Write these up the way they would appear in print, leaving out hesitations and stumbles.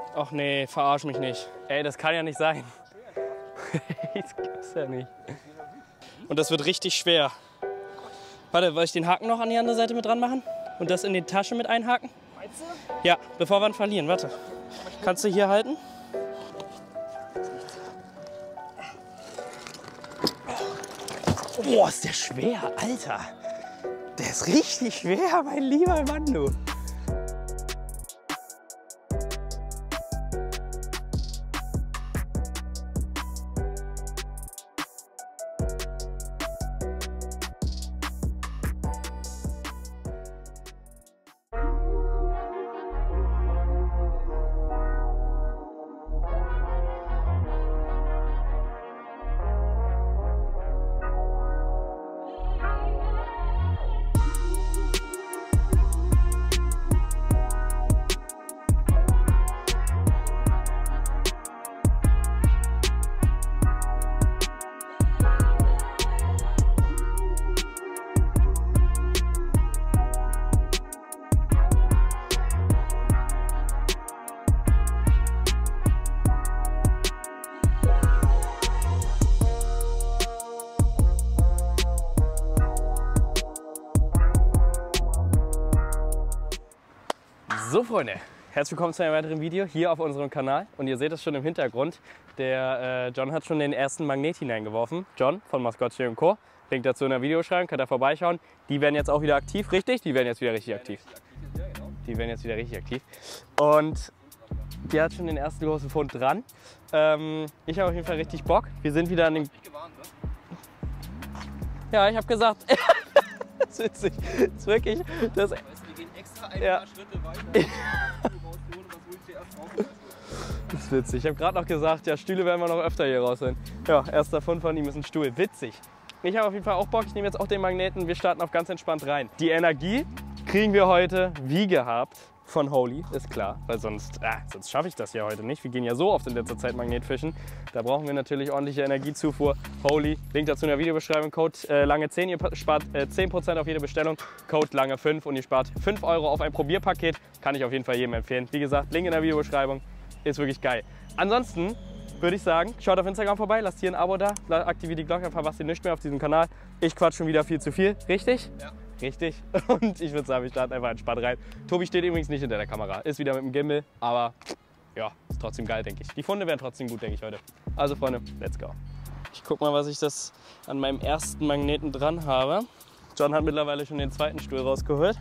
Och nee, verarsch mich nicht. Ey, das kann ja nicht sein. Das gibt's ja nicht. Und das wird richtig schwer. Warte, soll ich den Haken noch an die andere Seite mit dran machen? Und das in die Tasche mit einhaken? Meinst du? Ja, bevor wir ihn verlieren. Warte. Kannst du hier halten? Boah, ist der schwer, Alter. Der ist richtig schwer, mein lieber Mann, du. So Freunde, herzlich willkommen zu einem weiteren Video hier auf unserem Kanal. Und ihr seht es schon im Hintergrund, der John hat schon den ersten Magnet hineingeworfen. John von Maskottchen & Co. Link dazu in der Videobeschreibung, könnt ihr vorbeischauen. Die werden jetzt auch wieder aktiv, richtig? Die werden jetzt wieder richtig aktiv. Die werden jetzt wieder richtig aktiv. Und der hat schon den ersten großen Fund dran. Ich habe auf jeden Fall richtig Bock. Wir sind wieder an dem... Ja, ich habe gesagt... Das ist witzig. Das ist wirklich... Das Ein paar Schritte weiter. Das ist witzig. Ich habe gerade noch gesagt, ja, Stühle werden wir noch öfter hier rausholen. Ja, erster Fund von ihm ist ein Stuhl. Witzig. Ich habe auf jeden Fall auch Bock. Ich nehme jetzt auch den Magneten. Wir starten auf ganz entspannt rein. Die Energie kriegen wir heute, wie gehabt, von Holy, ist klar. Weil sonst schaffe ich das ja heute nicht. Wir gehen ja so oft in letzter Zeit Magnetfischen. Da brauchen wir natürlich ordentliche Energiezufuhr. Holy, Link dazu in der Videobeschreibung. Code LANGE10, ihr spart 10% auf jede Bestellung. Code LANGE5 und ihr spart 5 € auf ein Probierpaket. Kann ich auf jeden Fall jedem empfehlen. Wie gesagt, Link in der Videobeschreibung. Ist wirklich geil. Ansonsten würde ich sagen, schaut auf Instagram vorbei, lasst hier ein Abo da, aktiviert die Glocke, verpasst ihr nichts mehr auf diesem Kanal. Ich quatsch schon wieder viel zu viel, richtig? Ja. Richtig. Und ich würde sagen, wir starten einfach entspannt rein. Tobi steht übrigens nicht hinter der Kamera, ist wieder mit dem Gimbal, aber ja, ist trotzdem geil, denke ich. Die Funde werden trotzdem gut, denke ich, heute. Also Freunde, let's go. Ich guck mal, was ich das an meinem ersten Magneten dran habe. John hat mittlerweile schon den zweiten Stuhl rausgeholt.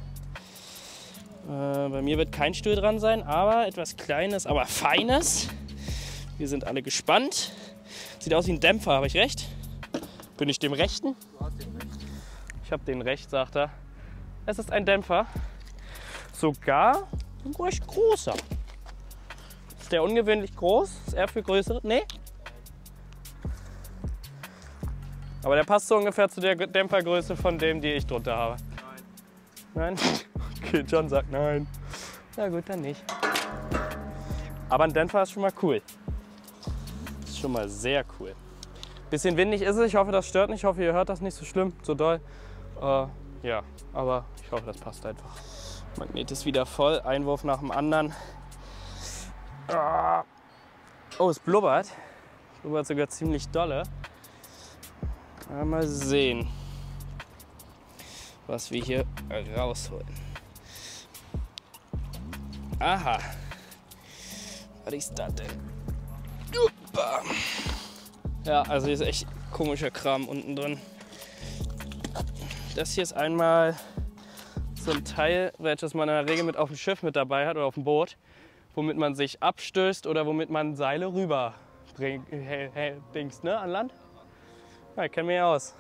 Bei mir wird kein Stuhl dran sein, aber etwas Kleines, aber Feines. Wir sind alle gespannt. Sieht aus wie ein Dämpfer, habe ich recht? Bin ich dem Rechten? Du hast den Recht. Ich habe den Recht, sagt er. Es ist ein Dämpfer. Sogar ein recht großer. Ist der ungewöhnlich groß? Ist er für größere? Nee. Aber der passt so ungefähr zu der Dämpfergröße von dem, die ich drunter habe. Nein. Nein? Okay, John sagt nein. Na gut, dann nicht. Aber ein Dämpfer ist schon mal cool. Ist schon mal sehr cool. Bisschen windig ist es. Ich hoffe, das stört nicht. Ich hoffe, ihr hört das nicht so schlimm, so doll. Ja, aber ich hoffe, das passt einfach. Magnet ist wieder voll. Einwurf nach dem anderen. Oh, es blubbert. Blubbert sogar ziemlich dolle. Mal sehen, was wir hier rausholen. Aha. Was ist das denn? Ja, also hier ist echt komischer Kram unten drin. Das hier ist einmal so ein Teil, welches man in der Regel mit auf dem Schiff mit dabei hat oder auf dem Boot, womit man sich abstößt oder womit man Seile rüber bringt, Dings, ne, an Land? Ja, ich kenne mich aus.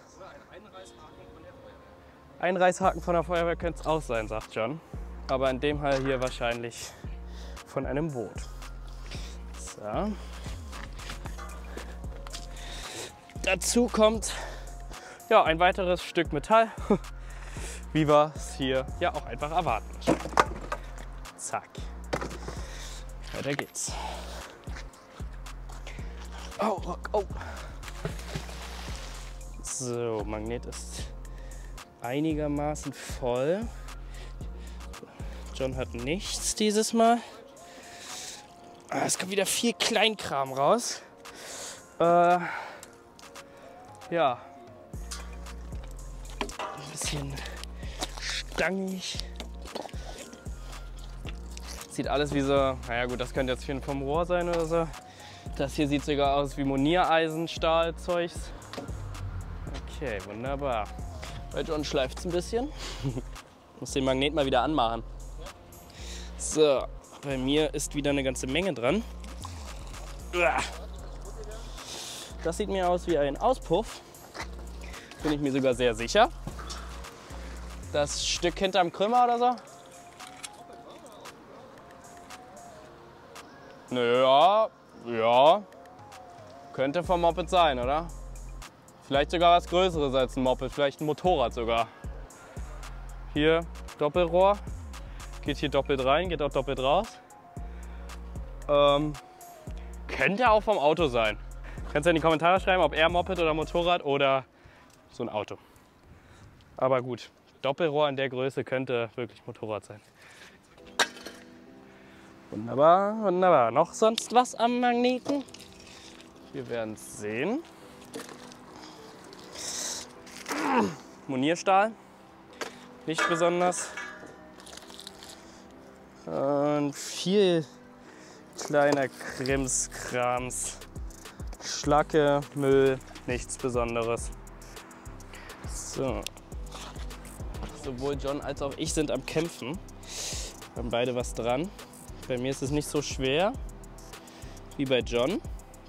Ein Reißhaken von der Feuerwehr könnte es auch sein, sagt John. Aber in dem Fall hier wahrscheinlich von einem Boot. So. Dazu kommt ja, ein weiteres Stück Metall, wie wir es hier ja auch einfach erwarten. Zack. Weiter geht's. Oh, oh. So, Magnet ist einigermaßen voll. John hat nichts dieses Mal. Es kommt wieder viel Kleinkram raus. Ja. Ein bisschen stangig. Sieht alles wie so, naja gut, das könnte jetzt für ein vom Rohr sein oder so. Das hier sieht sogar aus wie Moniereisenstahlzeugs. Okay, wunderbar. Bei John schleift es ein bisschen. Muss den Magnet mal wieder anmachen. So, bei mir ist wieder eine ganze Menge dran. Das sieht mir aus wie ein Auspuff. Bin ich mir sogar sehr sicher. Das Stück hinterm Krümmer oder so? Naja, ja. Könnte vom Moped sein, oder? Vielleicht sogar was Größeres als ein Moped, vielleicht ein Motorrad sogar. Hier Doppelrohr, geht hier doppelt rein, geht auch doppelt raus. Könnte auch vom Auto sein. Kannst du in die Kommentare schreiben, ob eher Moped oder Motorrad oder so ein Auto. Aber gut, Doppelrohr in der Größe könnte wirklich Motorrad sein. Wunderbar, wunderbar. Noch sonst was am Magneten? Wir werden es sehen. Monierstahl, nicht besonders. Und viel kleiner Krimskrams. Schlacke, Müll, nichts Besonderes. So. Sowohl John als auch ich sind am Kämpfen. Wir haben beide was dran. Bei mir ist es nicht so schwer wie bei John.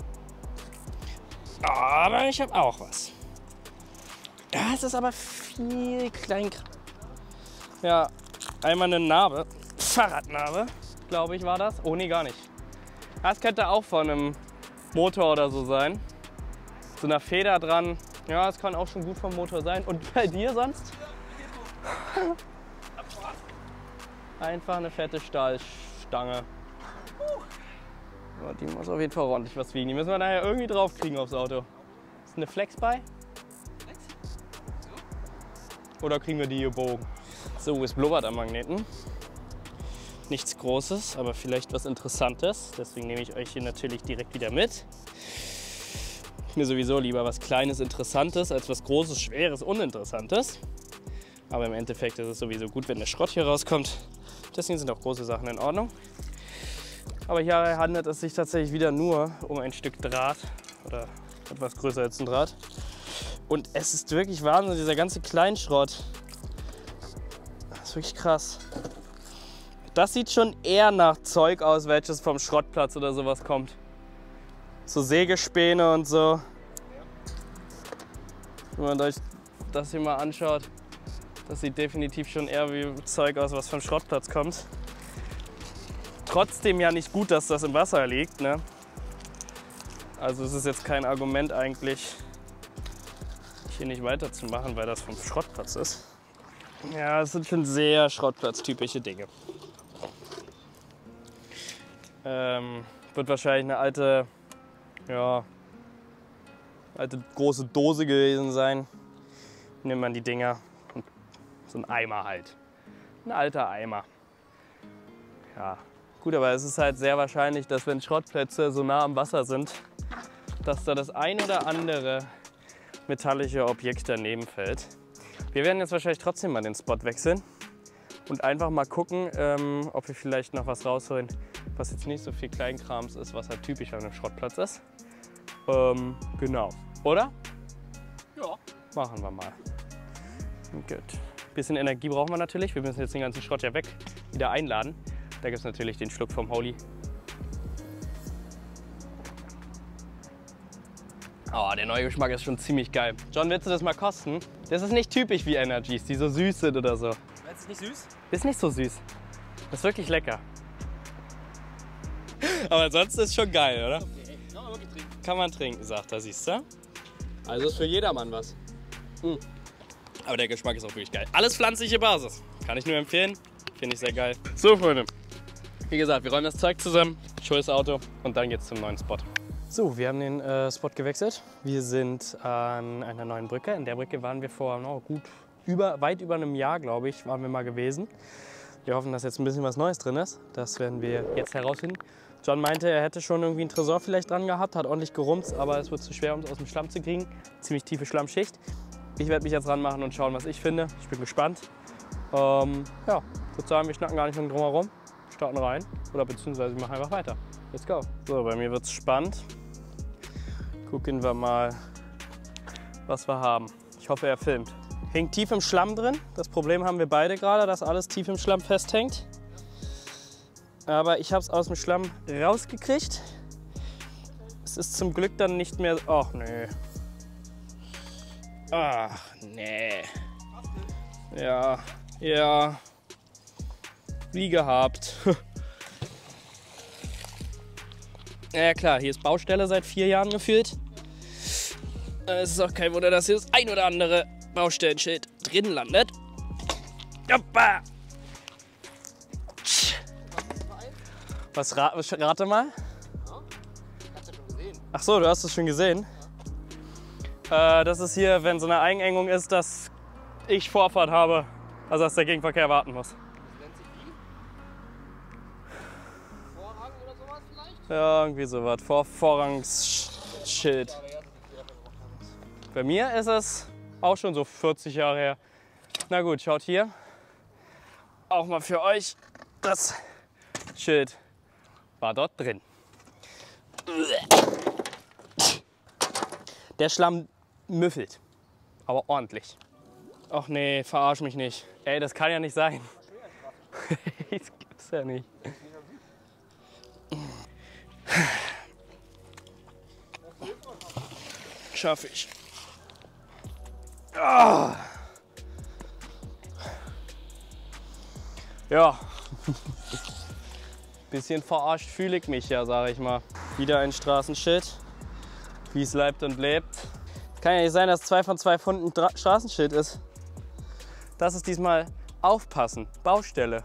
Aber ich habe auch was. Ja, es ist aber viel Kleinkram. Ja, einmal eine Narbe. Fahrradnarbe, glaube ich, war das. Oh nee, gar nicht. Das könnte auch von einem Motor oder so sein. So einer Feder dran. Ja, das kann auch schon gut vom Motor sein. Und bei dir sonst? Einfach eine fette Stahlstange. Ja, die muss auf jeden Fall ordentlich was wiegen. Die müssen wir nachher irgendwie drauf kriegen aufs Auto. Ist eine Flex bei? Oder kriegen wir die gebogen? So, es blubbert am Magneten. Nichts Großes, aber vielleicht was Interessantes. Deswegen nehme ich euch hier natürlich direkt wieder mit. Mir sowieso lieber was Kleines, Interessantes, als was Großes, Schweres, Uninteressantes. Aber im Endeffekt ist es sowieso gut, wenn der Schrott hier rauskommt. Deswegen sind auch große Sachen in Ordnung. Aber hier handelt es sich tatsächlich wieder nur um ein Stück Draht oder etwas größer als ein Draht. Und es ist wirklich Wahnsinn, dieser ganze Kleinschrott. Das ist wirklich krass. Das sieht schon eher nach Zeug aus, welches vom Schrottplatz oder sowas kommt. So Sägespäne und so. Wenn man euch das hier mal anschaut, das sieht definitiv schon eher wie Zeug aus, was vom Schrottplatz kommt. Trotzdem ja nicht gut, dass das im Wasser liegt, ne? Also es ist jetzt kein Argument eigentlich, hier nicht weiterzumachen, weil das vom Schrottplatz ist. Ja, es sind schon sehr schrottplatztypische Dinge. Wird wahrscheinlich eine alte große Dose gewesen sein. Nimmt man die Dinger und so ein Eimer halt. Ein alter Eimer. Ja, gut, aber es ist halt sehr wahrscheinlich, dass wenn Schrottplätze so nah am Wasser sind, dass da das ein oder andere metallische Objekt daneben fällt. Wir werden jetzt wahrscheinlich trotzdem mal den Spot wechseln und einfach mal gucken, ob wir vielleicht noch was rausholen, was jetzt nicht so viel Kleinkrams ist, was halt typisch an einem Schrottplatz ist. Genau. Oder? Ja. Machen wir mal. Gut. Bisschen Energie brauchen wir natürlich. Wir müssen jetzt den ganzen Schrott ja wieder einladen. Da gibt es natürlich den Schluck vom Holy. Oh, der neue Geschmack ist schon ziemlich geil. John, willst du das mal kosten? Das ist nicht typisch wie Energies, die so süß sind oder so. Ist nicht süß? Ist nicht so süß. Das ist wirklich lecker. Aber ansonsten ist schon geil, oder? Okay, kann man wirklich trinken. Kann man trinken, sagt er, siehst du? Also ist für jedermann was. Aber der Geschmack ist auch wirklich geil. Alles pflanzliche Basis. Kann ich nur empfehlen. Finde ich sehr geil. So, Freunde. Wie gesagt, wir räumen das Zeug zusammen. Ich hole das Auto und dann geht's zum neuen Spot. So, wir haben den Spot gewechselt. Wir sind an einer neuen Brücke. In der Brücke waren wir vor weit über einem Jahr, glaube ich, waren wir mal gewesen. Wir hoffen, dass jetzt ein bisschen was Neues drin ist. Das werden wir jetzt herausfinden. John meinte, er hätte schon irgendwie einen Tresor vielleicht dran gehabt, hat ordentlich gerumst, aber es wird zu schwer, um es aus dem Schlamm zu kriegen. Ziemlich tiefe Schlammschicht. Ich werde mich jetzt ranmachen und schauen, was ich finde. Ich bin gespannt. Ja, ich würde sagen, wir schnacken gar nicht lange drum herum. Starten rein oder beziehungsweise wir machen einfach weiter. Let's go. So, bei mir wird es spannend. Gucken wir mal, was wir haben. Ich hoffe, er filmt. Hängt tief im Schlamm drin. Das Problem haben wir beide gerade, dass alles tief im Schlamm festhängt. Aber ich habe es aus dem Schlamm rausgekriegt. Es ist zum Glück dann nicht mehr... Ach nee. Ach nee. Ja, ja. Wie gehabt. Ja klar, hier ist Baustelle seit 4 Jahren gefühlt. Es ist auch kein Wunder, dass hier das ein oder andere Baustellenschild drin landet. Hoppa. Rate mal. Ach so, du hast es schon gesehen. Das ist hier, wenn so eine Einengung ist, dass ich Vorfahrt habe. Also dass der Gegenverkehr warten muss. Nennt sich wie? Vorrang oder sowas vielleicht? Ja, irgendwie sowas. Vorrangsschild. Bei mir ist es auch schon so 40 Jahre her. Na gut, schaut hier. Auch mal für euch. Das Schild war dort drin. Der Schlamm müffelt. Aber ordentlich. Ach nee, verarsch mich nicht. Ey, das kann ja nicht sein. Das gibt's ja nicht. Schaffe ich. Ah. Ja. Bisschen verarscht fühle ich mich ja, sage ich mal. Wieder ein Straßenschild. Wie es leibt und lebt. Es kann ja nicht sein, dass 2 von 2 Pfund ein Straßenschild ist. Das ist diesmal aufpassen. Baustelle.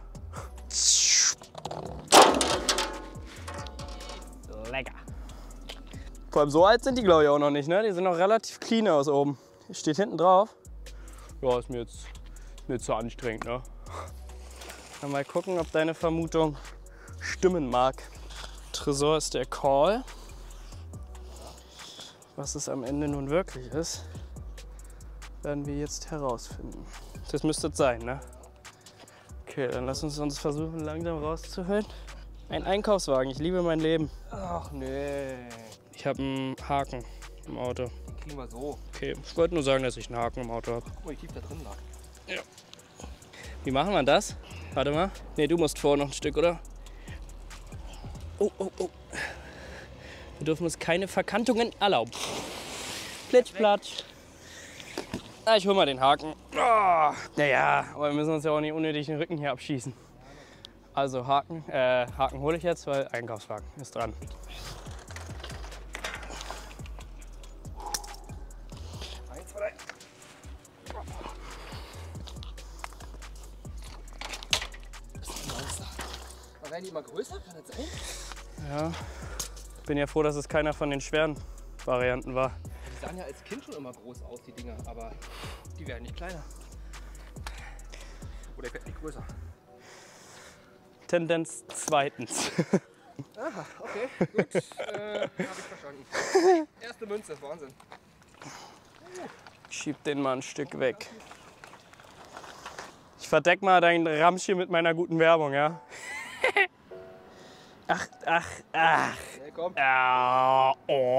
Lecker. Vor allem so alt sind die, glaube ich, auch noch nicht. Ne? Die sind noch relativ clean aus oben. Steht hinten drauf. Ja, ist mir jetzt nicht so anstrengend. Ne? Mal gucken, ob deine Vermutung stimmen mag. Tresor ist der Call. Was es am Ende nun wirklich ist, werden wir jetzt herausfinden. Das müsste es sein, ne? Okay, dann lass uns versuchen, langsam rauszuholen. Ein Einkaufswagen, ich liebe mein Leben. Ach nee. Ich habe einen Haken im Auto. Den kriegen wir so. Okay, ich wollte nur sagen, dass ich einen Haken im Auto habe. Guck mal, wie tief da drin lag. Ja. Wie machen wir das? Warte mal. Ne, du musst vor noch ein Stück, oder? Oh, oh, oh. Wir dürfen uns keine Verkantungen erlauben. Plitsch, platsch. Ah, ich hol mal den Haken. Oh, naja, aber wir müssen uns ja auch nicht unnötig den Rücken hier abschießen. Also Haken hole ich jetzt, weil Einkaufswagen ist dran. Eins, zwei, drei. Das ist ein Monster. Aber werden die immer größer? Kann das sein? Ja, bin ja froh, dass es keiner von den schweren Varianten war. Die sahen ja als Kind schon immer groß aus, die Dinger, aber die werden nicht kleiner. Oder werden nicht größer. Tendenz zweitens. Aha, okay, gut. Habe ich verstanden. Erste Münze, das ist Wahnsinn. Schieb den mal ein Stück weg. Ich verdeck mal dein Ramsch hier mit meiner guten Werbung, ja? Ach. Okay, komm. Ah, oh.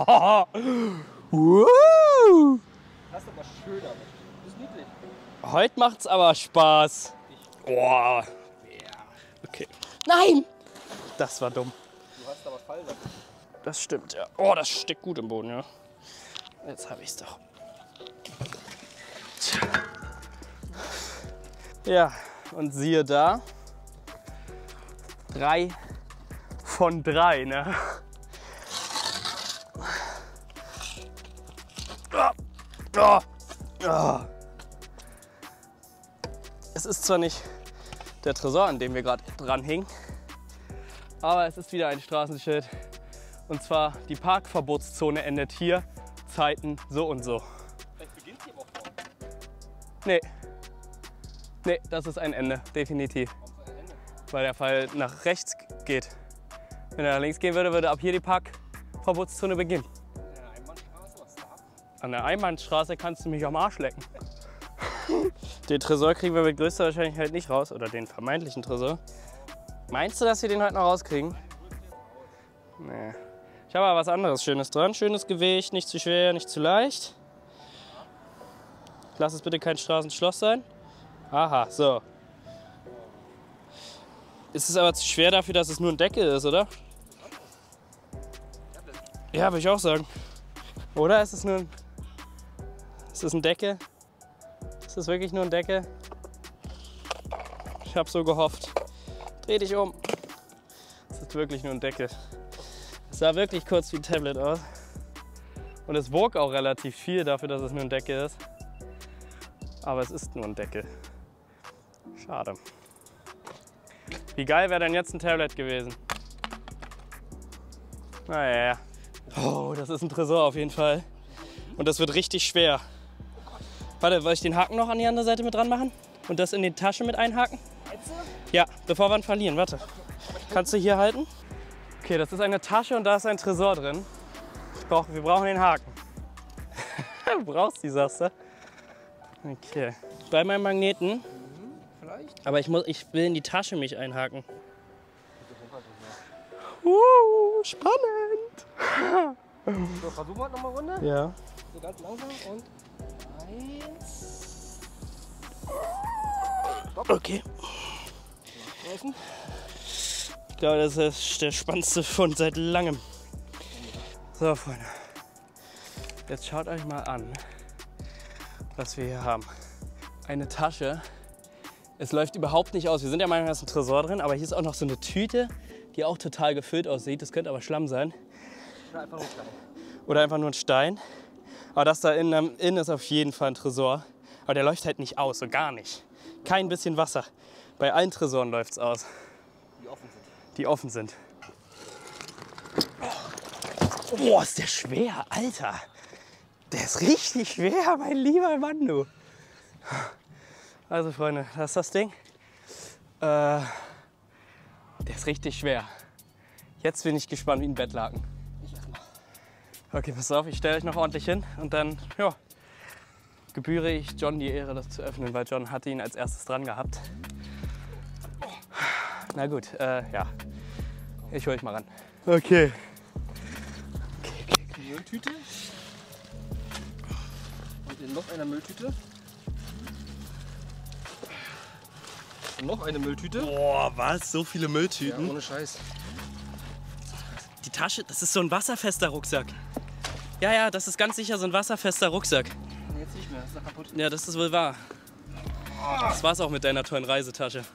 Das ist aber schöner. Das ist niedlich. Heute macht's aber Spaß. Oh. Okay. Nein! Das war dumm. Du hast aber fallen lassen. Das stimmt, ja. Oh, das steckt gut im Boden, ja. Jetzt habe ich's doch. Tja. Ja, und siehe da. 3 von 3, ne? Es ist zwar nicht der Tresor, an dem wir gerade dran hingen, aber es ist wieder ein Straßenschild. Und zwar die Parkverbotszone endet hier, Zeiten so und so. Vielleicht beginnt hier auch vorne. Nee. Nee, das ist ein Ende, definitiv. Warum soll ein Ende? Weil der Fall nach rechts geht. Wenn er nach links gehen würde, würde ab hier die Parkverbotszone beginnen. An der Einbahnstraße kannst du mich am Arsch lecken. Den Tresor kriegen wir mit größter Wahrscheinlichkeit nicht raus. Oder den vermeintlichen Tresor. Meinst du, dass wir den heute noch rauskriegen? Nee. Ich habe aber was anderes Schönes dran. Schönes Gewicht, nicht zu schwer, nicht zu leicht. Lass es bitte kein Straßenschloss sein. Aha, so. Ist es aber zu schwer dafür, dass es nur ein Deckel ist, oder? Ja, würde ich auch sagen. Oder ist es nur ein... Ist es ein Deckel? Ist es wirklich nur ein Deckel? Ich habe so gehofft. Dreh dich um. Es ist wirklich nur ein Deckel. Es sah wirklich kurz wie ein Tablet aus. Und es wog auch relativ viel dafür, dass es nur ein Deckel ist. Aber es ist nur ein Deckel. Schade. Wie geil wäre denn jetzt ein Tablet gewesen? Naja. Oh, das ist ein Tresor auf jeden Fall. Und das wird richtig schwer. Warte, soll ich den Haken noch an die andere Seite mit dran machen? Und das in die Tasche mit einhaken? Ja, bevor wir ihn verlieren. Warte. Kannst du hier halten? Okay, das ist eine Tasche und da ist ein Tresor drin. Wir brauchen den Haken. Du brauchst die, sagst du? Okay. Bei meinem Magneten. Vielleicht? Aber ich will in die Tasche mich einhaken. Spannend! So, versuchen wir nochmal Runde. Ja. So ganz langsam und 1. Stopp. Okay. Draußen. Ich glaube, das ist der spannendste Fund seit langem. So, Freunde. Jetzt schaut euch mal an, was wir hier haben. Eine Tasche. Es läuft überhaupt nicht aus. Wir sind ja manchmal, da ist ein Tresor drin, aber hier ist auch noch so eine Tüte, die auch total gefüllt aussieht. Das könnte aber Schlamm sein. Oder einfach nur ein Stein. Oder einfach nur ein Stein. Aber das da innen ist auf jeden Fall ein Tresor. Aber der läuft halt nicht aus, so gar nicht. Kein bisschen Wasser. Bei allen Tresoren läuft es aus. Die offen sind. Die offen sind. Oh, ist der schwer, Alter. Der ist richtig schwer, mein lieber Mann, du. Also, Freunde, das ist das Ding. Der ist richtig schwer. Jetzt bin ich gespannt wie ein Bettlaken. Ich erstmal. Okay, pass auf, ich stelle euch noch ordentlich hin und dann, ja, gebühre ich John die Ehre, das zu öffnen, weil John hatte ihn als erstes dran gehabt. Na gut, ja, ich hole euch mal ran. Okay. Die Mülltüte. Und in noch einer Mülltüte. Und noch eine Mülltüte. Boah, was? So viele Ja, Mülltüten? ohne Scheiß. Die Tasche, das ist so ein wasserfester Rucksack. Ja, ja, das ist ganz sicher so ein wasserfester Rucksack. Nee, jetzt nicht mehr, das ist doch kaputt. Ja, das ist wohl wahr. Das war's auch mit deiner tollen Reisetasche.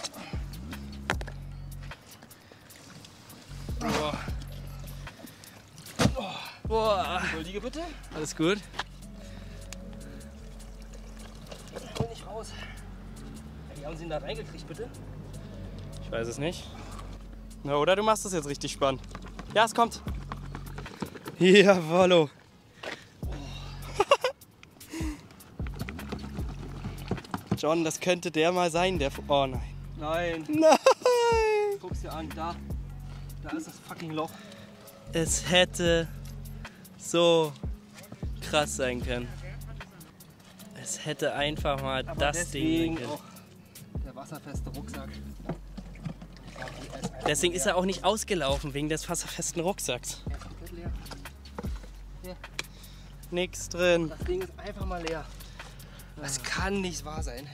Boah. Boah. Entschuldige bitte. Alles gut? Ich will nicht raus. Ja, wie haben Sie ihn da reingekriegt, bitte? Ich weiß es nicht. Na, oder du machst das jetzt richtig spannend. Ja, es kommt. Jawollo. John, das könnte der mal sein, der... Oh nein. Nein. Nein! Guck's dir an, da. Da ist das fucking Loch. Es hätte so krass sein können. Es hätte einfach mal Aber das Ding sein deswegen können. auch der wasserfeste Rucksack. Deswegen ist er auch nicht ausgelaufen, wegen des wasserfesten Rucksacks. Er ist komplett leer. Hier, Nix drin. das Ding ist einfach mal leer. Das kann nicht wahr sein.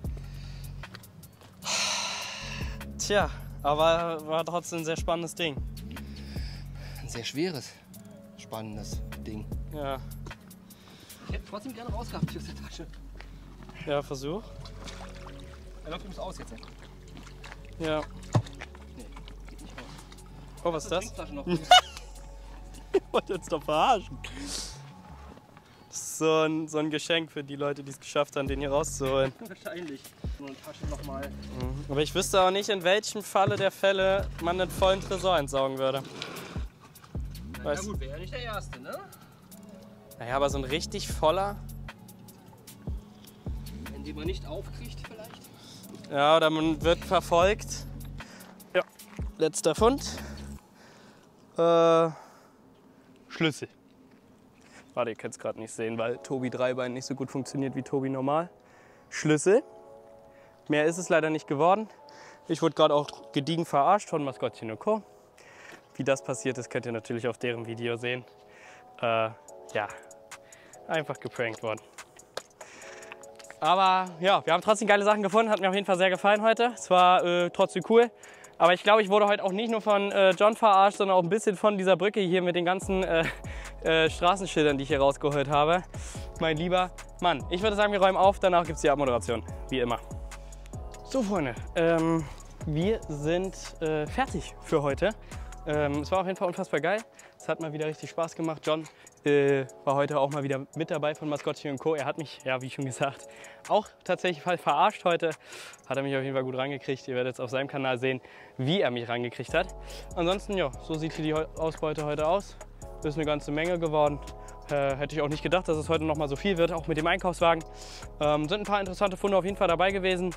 Tja, aber war trotzdem ein sehr spannendes Ding. Ein sehr schweres, spannendes Ding. Ja, Ich hätte trotzdem gerne rausgehabt hier aus der Tasche. ja, Versuch. Er läuft übrigens aus jetzt. Ja. Nee, geht nicht raus. Oh, was ist das? Trinkflasche noch. Ich wollte jetzt doch verarschen. Das ist so ein Geschenk für die Leute, die es geschafft haben, den hier rauszuholen. Wahrscheinlich. Nur eine Tasche nochmal. Aber ich wüsste auch nicht, in welchem Falle der Fälle man einen vollen Tresor entsorgen würde. Na Weiß- gut, wäre ja nicht der Erste, ne? Naja, aber so ein richtig voller. Wenn die man nicht aufkriegt vielleicht. Ja, oder man wird verfolgt. Ja, letzter Fund. Schlüssel. Warte, ihr könnt es gerade nicht sehen, weil Tobi Dreibein nicht so gut funktioniert wie Tobi normal. Schlüssel. Mehr ist es leider nicht geworden. Ich wurde gerade auch gediegen verarscht von Maskottchen & Co. Wie das passiert ist, könnt ihr natürlich auf deren Video sehen. Ja, einfach geprankt worden. Aber ja, wir haben trotzdem geile Sachen gefunden. Hat mir auf jeden Fall sehr gefallen heute. Es war trotzdem cool. Aber ich glaube, ich wurde heute auch nicht nur von John verarscht, sondern auch ein bisschen von dieser Brücke hier mit den ganzen Straßenschildern, die ich hier rausgeholt habe. Mein lieber Mann. Ich würde sagen, wir räumen auf. Danach gibt es die Abmoderation. Wie immer. So, Freunde. Wir sind fertig für heute. Es war auf jeden Fall unfassbar geil. Es hat mal wieder richtig Spaß gemacht. John war heute auch mal wieder mit dabei von Maskottchen & Co. Er hat mich, ja, wie schon gesagt, auch tatsächlich verarscht heute. Hat er mich auf jeden Fall gut rangekriegt. Ihr werdet jetzt auf seinem Kanal sehen, wie er mich rangekriegt hat. Ansonsten, ja, so sieht hier die Ausbeute heute aus. Ist eine ganze Menge geworden. Hätte ich auch nicht gedacht, dass es heute noch mal so viel wird, auch mit dem Einkaufswagen. Sind ein paar interessante Funde auf jeden Fall dabei gewesen.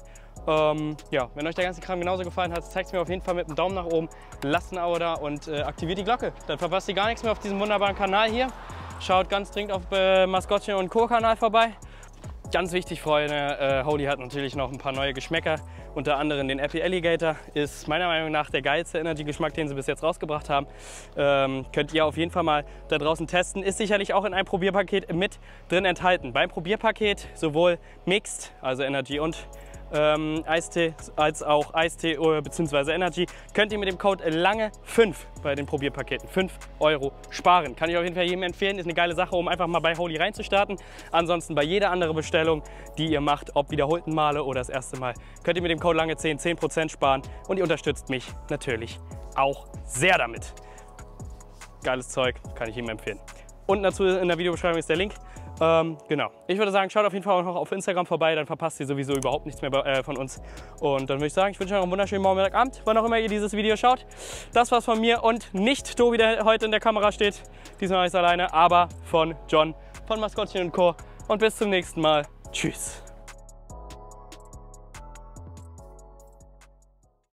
Ja, wenn euch der ganze Kram genauso gefallen hat, zeigt es mir auf jeden Fall mit einem Daumen nach oben, lasst ein Abo da und aktiviert die Glocke. Dann verpasst ihr gar nichts mehr auf diesem wunderbaren Kanal hier. Schaut ganz dringend auf Maskottchen & Co. Kanal vorbei. Ganz wichtig, Freunde, Holy hat natürlich noch ein paar neue Geschmäcker. Unter anderem den Apple Alligator ist meiner Meinung nach der geilste Energy-Geschmack, den sie bis jetzt rausgebracht haben. Könnt ihr auf jeden Fall mal da draußen testen. Ist sicherlich auch in einem Probierpaket mit drin enthalten. Beim Probierpaket sowohl Mixed, also Energy und Eistee, als auch Eistee bzw. Energy, könnt ihr mit dem Code LANGE5 bei den Probierpaketen 5 € sparen. Kann ich auf jeden Fall jedem empfehlen, ist eine geile Sache, um einfach mal bei Holy reinzustarten. Ansonsten bei jeder anderen Bestellung, die ihr macht, ob wiederholten Male oder das erste Mal, könnt ihr mit dem Code LANGE10 10% sparen und ihr unterstützt mich natürlich auch sehr damit. Geiles Zeug, kann ich jedem empfehlen. Unten dazu in der Videobeschreibung ist der Link. Genau. Ich würde sagen, schaut auf jeden Fall auch noch auf Instagram vorbei, dann verpasst ihr sowieso überhaupt nichts mehr von uns. Und dann würde ich sagen, ich wünsche euch noch einen wunderschönen Morgen, Mittag, Abend, wann auch immer ihr dieses Video schaut. Das war's von mir und nicht Tobi, der heute in der Kamera steht. Diesmal nicht alleine, aber von John, von Maskottchen & Co. Und bis zum nächsten Mal. Tschüss.